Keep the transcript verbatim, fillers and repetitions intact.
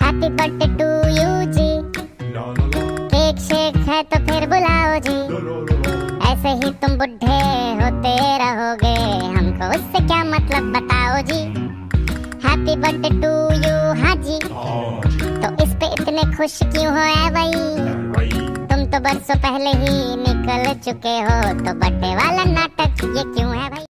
Happy birthday to you जी, cake शेक है तो फिर बुलाओ जी, ऐसे ही तुम बुढ़े होते रहोगे, हमको उससे क्या मतलब बताओ जी। हैप्पी बर्थडे टू यू हाँ जी, तो इस पे इतने खुश क्यों हो ऐ भाई, तुम तो बरसों पहले ही निकल चुके हो, तो बर्थडे वाला नाटक ये क्यों है भाई।